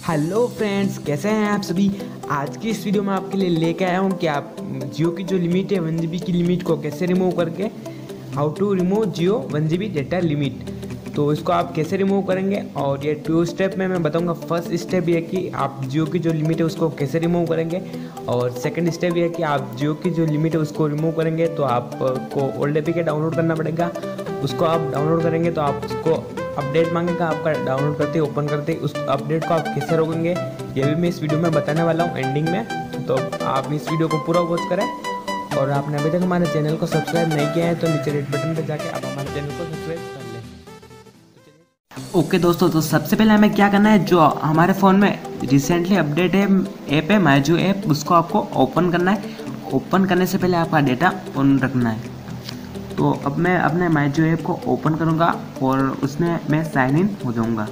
Hello friends, कैसे हैं आप सभी। आज की इस वीडियो में आपके लिए लेके आया हूं कि आप जियो की जो लिमिट है 1 GB की लिमिट को कैसे रिमूव करके how to remove Jio 1 GB data limit. तो इसको आप कैसे रिमूव करेंगे और ये 2 स्टेप में मैं बताऊंगा। फर्स्ट स्टेप ये है कि आप जियो की जो लिमिट है उसको कैसे रिमूव करेंगे, और सेकंड स्टेप ये है कि आप जियो की जो लिमिट है उसको रिमूव करेंगे तो आपको ओल्ड एपीके डाउनलोड करना पड़ेगा। उसको आप डाउनलोड करेंगे तो आप उसको अपडेट मांगेगा आपका, डाउनलोड करते ही ओपन करते ही उस अपडेट को आप कैसे रोकेंगे ये भी मैं इस वीडियो में बताने वाला हूँ एंडिंग में। तो आप इस वीडियो को पूरा वॉच करें, और आपने अभी तक हमारे चैनल को सब्सक्राइब नहीं किया है तो नीचे रेड बटन पर जाके आप हमारे चैनल को सब्सक्राइब कर लें। ओके दोस्तों, तो सबसे पहले हमें क्या करना है, जो हमारे फ़ोन में रिसेंटली अपडेट है ऐप है माई जियो ऐप, उसको आपको ओपन करना है। ओपन करने से पहले आपका डेटा ऑन रखना है। तो अब मैं अपने माई जियो ऐप को ओपन करूंगा और उसमें मैं साइन इन हो जाऊंगा।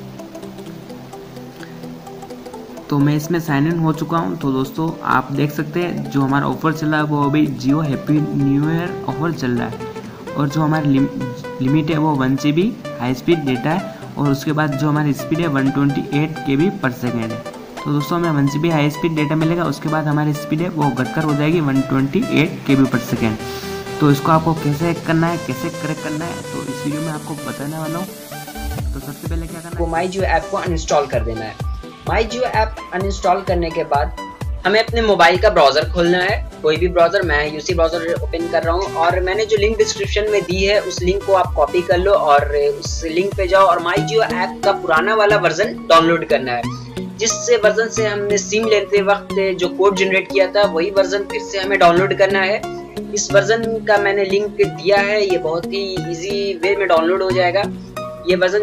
तो मैं इसमें साइन इन हो चुका हूं। तो दोस्तों आप देख सकते हैं जो हमारा ऑफर चल रहा है वो अभी Jio happy new year offer चल रहा है, और जो हमारी लिमिट है वो 1 GB हाई स्पीड डेटा है, और उसके बाद जो हमारी स्पीड है 128 KB पर सेकेंड है। तो दोस्तों हमें 1 GB हाई स्पीड डेटा मिलेगा, उसके बाद हमारी स्पीड है वो घटकर हो जाएगी 128 KB पर सेकेंड। तो इसको आपको कैसे करना है, कैसे करेक्ट करना है, तो इस वीडियो में आपको बताने वाला हूँ। तो सबसे पहले क्या करना है, माई जियो ऐप को अनइंस्टॉल कर देना है। माई जियो ऐप अनइंस्टॉल करने के बाद हमें अपने मोबाइल का ब्राउजर खोलना है, कोई भी ब्राउजर। मैं यूसी ब्राउजर ओपन कर रहा हूँ, और मैंने जो लिंक डिस्क्रिप्शन में दी है उस लिंक को आप कॉपी कर लो और उस लिंक पे जाओ और माई जियो ऐप का पुराना वाला वर्जन डाउनलोड करना है। जिस वर्जन से हमने सिम लेते वक्त जो कोड जनरेट किया था वही वर्जन फिर से हमें डाउनलोड करना है। इस वर्जन का मैंने लिंक दिया है, ये बहुत ही इजी वे में डाउनलोड हो जाएगा। ये वर्जन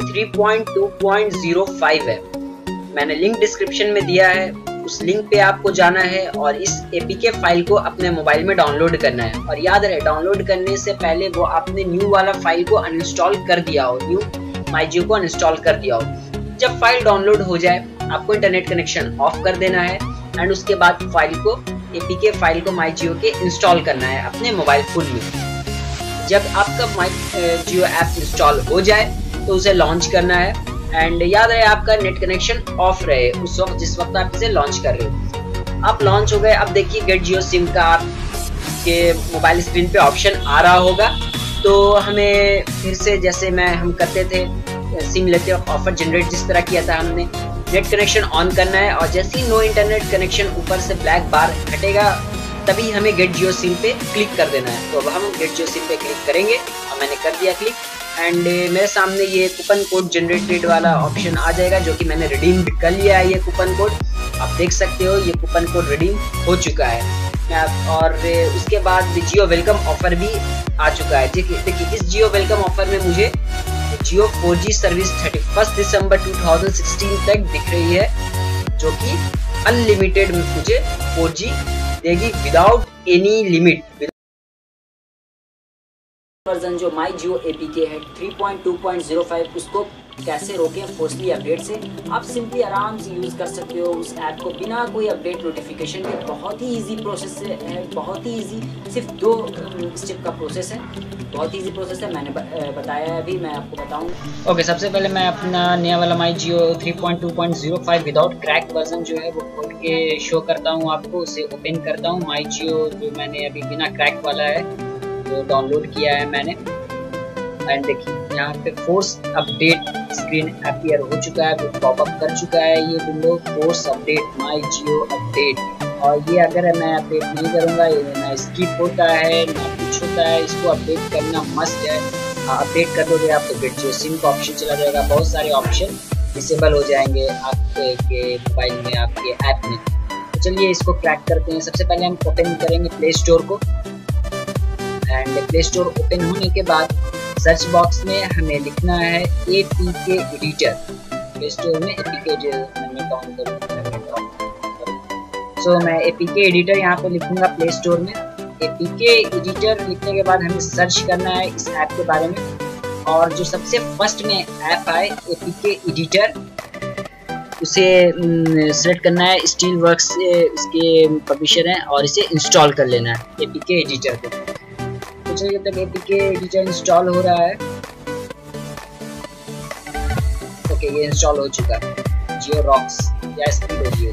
3.2.05 है, मैंने लिंक डिस्क्रिप्शन में दिया है। उस लिंक पे आपको जाना है और इस एपीके फाइल को अपने मोबाइल में डाउनलोड करना है। और याद रहे, डाउनलोड करने से पहले वो आपने न्यू वाला फाइल को अनइंस्टॉल कर दिया हो, न्यू माई जियो को अनइंस्टॉल कर दिया हो। जब फाइल डाउनलोड हो जाए आपको इंटरनेट कनेक्शन ऑफ कर देना है, एंड उसके बाद फाइल को एपीके फाइल को माई जियो के इंस्टॉल करना है अपने मोबाइल फोन में। जब आपका माई जियो ऐप इंस्टॉल हो जाए तो उसे लॉन्च करना है, एंड याद रहे आपका नेट कनेक्शन ऑफ रहे उस वक्त जिस वक्त आप इसे लॉन्च कर रहे हो। आप लॉन्च हो गए, अब देखिए गेट जियो सिम का आपके मोबाइल स्क्रीन पे ऑप्शन आ रहा होगा। तो हमें फिर से जैसे हम करते थे सिम लेते वक्त ऑफर जनरेट जिस तरह किया था, हमने नेट कनेक्शन ऑन करना है, और जैसे ही नो इंटरनेट कनेक्शन ऊपर से ब्लैक बार हटेगा तभी हमें गेट जियो सिम पे क्लिक कर देना है। तो अब हम गेट जियो सिम पे क्लिक करेंगे, और मैंने कर दिया क्लिक, एंड मेरे सामने ये कूपन कोड जनरेटेड वाला ऑप्शन आ जाएगा जो कि मैंने रिडीम कर लिया है। ये कूपन कोड आप देख सकते हो, ये कूपन कोड रिडीम हो चुका है। और उसके बाद जियो वेलकम ऑफर भी आ चुका है। देखिए इस जियो वेलकम ऑफर में मुझे जियो 4G सर्विस 31 दिसंबर 2016 तक दिख रही है, जो कि अनलिमिटेड मुझे 4G देगी विदाउट एनी लिमिट। वर्जन जो माई जियो एपीके है 3.2.05, उसको कैसे रोकें फोर्सली अपडेट से। आप सिंपली आराम से यूज़ कर सकते हो उस ऐप को बिना कोई अपडेट नोटिफिकेशन के। बहुत ही इजी प्रोसेस है, बहुत ही इजी, सिर्फ 2 स्टेप का प्रोसेस है, बहुत इजी प्रोसेस है। मैंने बताया है, अभी मैं आपको बताऊँ। ओके, सबसे पहले मैं अपना नया वाला my Jio 3.2.05 without crack version जो है वो खोल के शो करता हूँ आपको। उसे ओपन करता हूँ। माई जियो जो मैंने अभी बिना क्रैक वाला है जो डाउनलोड किया है मैंने, एंड देखिए यहाँ पे फोर्स अपडेट स्क्रीन अपीयर हो चुका है, पॉपअप कर चुका है ये window, force update my Jio update. और ये अगर मैं अपडेट नहीं करूँगा ये ना स्किप होता है ना कुछ होता है, इसको अपडेट करना मस्ट है। अपडेट कर दोगे आप तो गेट जियो सिम का ऑप्शन चला जाएगा, बहुत सारे ऑप्शन डिसेबल हो जाएंगे आपके मोबाइल में, आपके ऐप में। तो चलिए इसको क्रैक करते हैं। सबसे पहले हम ओपन करेंगे प्ले स्टोर को, एंड प्ले स्टोर ओपन होने के बाद सर्च बॉक्स में हमें लिखना है एपीके एडिटर। प्ले स्टोर में एपीके सो मैं एपीके एडिटर यहाँ पे लिखूंगा प्ले स्टोर में। एपीके एडिटर लिखने के बाद हमें सर्च करना है इस ऐप के बारे में, और जो सबसे फर्स्ट में ऐप आए एपीके एडिटर उसे सेलेक्ट करना है। स्टील वर्क्स इसके पब्लिशर हैं, और इसे इंस्टॉल कर लेना है एपीके एडिटर को। जब तक एपीके एडिटर इंस्टॉल हो रहा है, ओके ये इंस्टॉल हो चुका है जियो रॉक्स। या स्पीड होगी।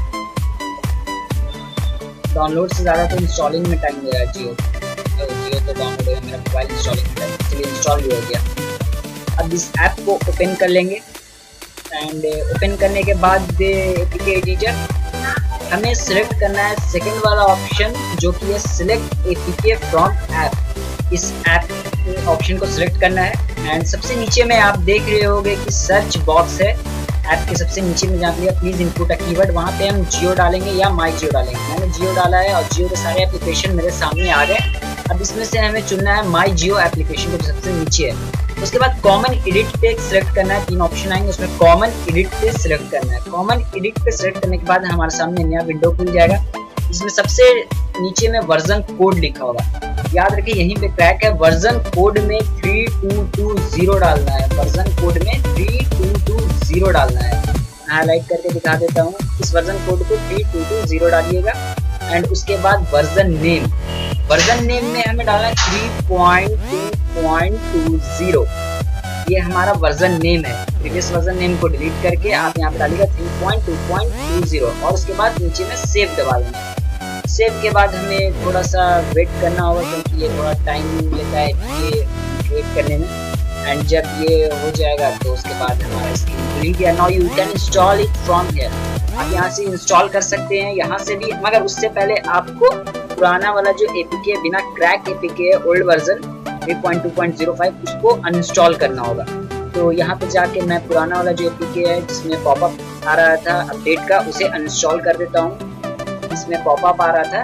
डाउनलोड से ज़्यादा तो इंस्टॉलिंग में टाइम लगा जियो तो डाउनलोड है, मेरा मोबाइल इंस्टॉलिंग में टाइम, चलिए इंस्टॉल भी हो गया। अब इस ऐप को ओपन कर लेंगे एंड ओपन करने के बाद एपीके एडिटर हमें सिलेक्ट करना है सेकंड वाला ऑप्शन जो कि है सिलेक्ट एपीके फ्रॉम ऐप। इस ऐप ऑप्शन को सिलेक्ट करना है एंड सबसे नीचे में आप देख रहे होंगे कि सर्च बॉक्स है ऐप के सबसे नीचे में, जहाँ पे प्लीज इनपुट अ कीवर्ड, वहाँ पे हम जियो डालेंगे या माई जियो डालेंगे। मैंने जियो डाला है और जियो के सारे एप्लीकेशन मेरे सामने आ गए। अब इसमें से हमें चुनना है माई जियो एप्लीकेशन जो सबसे नीचे है। उसके बाद कॉमन एडिट पे सिलेक्ट करना है, 3 ऑप्शन आएंगे उसमें कॉमन एडिट पे सिलेक्ट करना है। कॉमन एडिट पे सिलेक्ट करने के बाद हमारे सामने नया विंडो खुल जाएगा। इसमें सबसे नीचे में वर्जन कोड लिखा होगा, याद रखिए यहीं पे क्रैक है। वर्जन कोड में 3220 डालना है, वर्जन कोड में 3220 डालना है। हाईलाइट करके दिखा देता हूँ, इस वर्जन कोड को 3220 डालिएगा एंड उसके बाद वर्जन नेम, वर्जन नेम में हमें डालना है 3.2.20। ये हमारा वर्जन नेम है। प्रीवियस वर्जन नेम को डिलीट करके आप यहाँ पे डालिएगा 3.2.20 और उसके बाद नीचे में सेव दबा देंगे। सेव के बाद हमें थोड़ा सा वेट करना होगा क्योंकि ये थोड़ा टाइम लेता है ये वेट करने में एंड जब ये हो जाएगा तो उसके बाद हमारा स्क्रीन खुल गया। Now you can install it from here. आप यहाँ से इंस्टॉल कर सकते हैं यहाँ से भी, मगर उससे पहले आपको पुराना वाला जो एपीके बिना क्रैक एपीके है ओल्ड वर्जन 3.2.05 उसको अनइंस्टॉल करना होगा। तो यहाँ पे जाके मैं पुराना वाला जो एपीके है जिसमें पॉपअप आ रहा था अपडेट का उसे अनइंस्टॉल कर देता हूँ। इसमें पॉपअप आ रहा था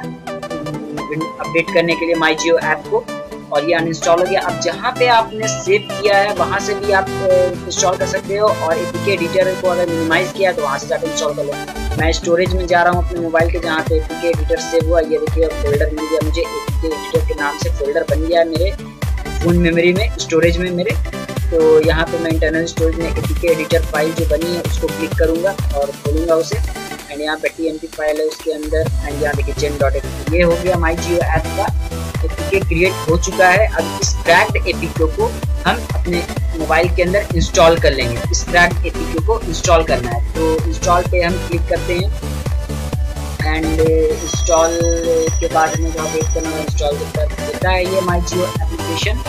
अपडेट करने के लिए माई जियो ऐप को और ये अनइंस्टॉल हो गया। अब जहाँ पे आपने सेव किया है वहाँ से भी आप इंस्टॉल कर सकते हो और एपीके एडिटर को अगर मिनिमाइज किया तो वहाँ से जाकर इंस्टॉल कर लो। मैं स्टोरेज में जा रहा हूँ अपने मोबाइल के जहाँ पे एपीके एडिटर सेव हुआ। ये देखिए फोल्डर मिल गया मुझे, एपीके एडिटर के नाम से फोल्डर बन गया मेरे फोन मेमोरी में, स्टोरेज में मेरे। तो यहाँ पे मैं इंटरनल स्टोरेज में एपीके एडिटर फाइल जो बनी है उसको क्लिक करूँगा और खोलूँगा उसे एंड यहाँ पे TMP फाइल है उसके अंदर एंड यहाँ देखिए gen.exe। ये हो गया माई जियो ऐप का एपीके क्रिएट हो चुका है। अब इस क्रैक्ड एपीके को हम अपने मोबाइल के अंदर इंस्टॉल कर लेंगे। इस क्रैक्ड एपीके को इंस्टॉल करना है तो इंस्टॉल पे हम क्लिक करते हैं एंड इंस्टॉल के बाद हमें जहाँ वेट करना है इंस्टॉल देता है ये माई जियो एप्लीकेशन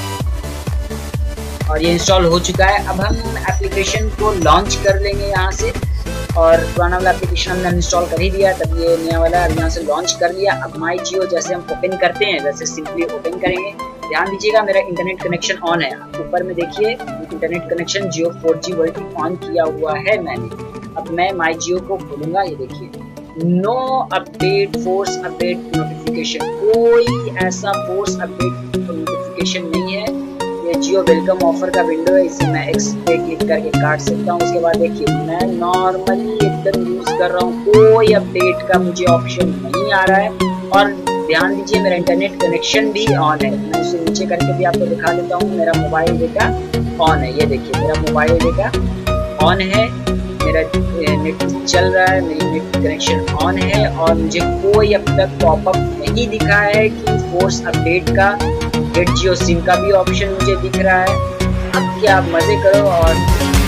और ये इंस्टॉल हो चुका है। अब हम एप्लीकेशन को लॉन्च कर लेंगे यहाँ से और पुराना वाला एप्लीकेशन हमने इंस्टॉल कर ही दिया, तब ये नया वाला यहाँ से लॉन्च कर लिया। अब माई जियो जैसे हम ओपन करते हैं वैसे सिंपली ओपन करेंगे। ध्यान दीजिएगा मेरा इंटरनेट कनेक्शन ऑन है, ऊपर में देखिए internet connection Jio 4G world on किया हुआ है मैंने। अब मैं माई जियो को खोलूंगा, ये देखिए no update force update notification, कोई ऐसा फोर्स अपडेट नोटिफिकेशन नहीं है। ये जियो वेलकम ऑफर का विंडो है, इसे मैं एक्स पे क्लिक करके काट सकता हूँ। उसके बाद देखिए मैं नॉर्मली एकदम यूज कर रहा हूँ, कोई अपडेट का मुझे ऑप्शन नहीं आ रहा है और ध्यान दीजिए मेरा इंटरनेट कनेक्शन भी ऑन है। मैं उसे नीचे करके भी आपको दिखा देता हूँ। मेरा मोबाइल डेटा ऑन है, ये देखिए मेरा मोबाइल डेटा ऑन है, मेरा नेट चल रहा है, मेरी नेट कनेक्शन ऑन है और मुझे कोई अब तक पॉपअप नहीं दिखा है कि फोर्स अपडेट का। गेट जियो सिम का भी ऑप्शन मुझे दिख रहा है। अब क्या आप मजे करो और